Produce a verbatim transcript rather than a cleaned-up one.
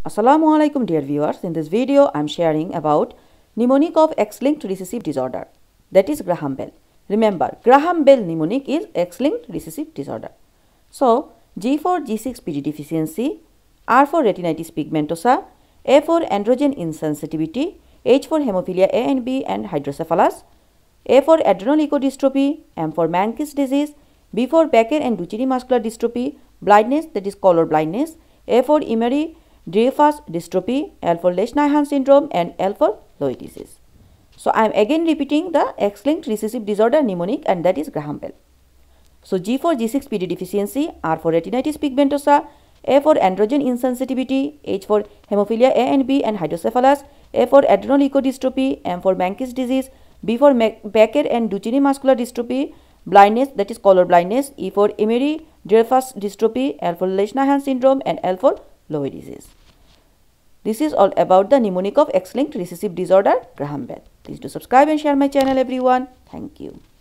Assalamualaikum dear viewers. In this video I am sharing about mnemonic of X-linked recessive disorder, that is Graham-Bell. Remember, Graham-Bell mnemonic is X-linked recessive disorder. So G for G six P D deficiency, R for retinitis pigmentosa, A for androgen insensitivity, H for hemophilia A and B and hydrocephalus, A for adrenal leukodystrophy, M for Menkes disease, B for Becker and Duchenne muscular dystrophy, blindness, that is color blindness, A for Emery Dreifuss dystrophy, L for Lesch-Nyhan syndrome and L for Lowe disease. So I am again repeating the X-linked recessive disorder mnemonic, and that is Graham-Bell. So G for G six P D deficiency, R for retinitis pigmentosa, A for androgen insensitivity, H for hemophilia A and B and hydrocephalus, A for adrenal leukodystrophy, M for Menkes disease, B for Becker and Duchenne muscular dystrophy, blindness, that is color blindness, E for Emery Dreifuss dystrophy, L for Lesch-Nyhan syndrome and L for Lowe disease. This is all about the mnemonic of X-linked recessive disorder Graham-Bell. Please do subscribe and share my channel everyone. Thank you.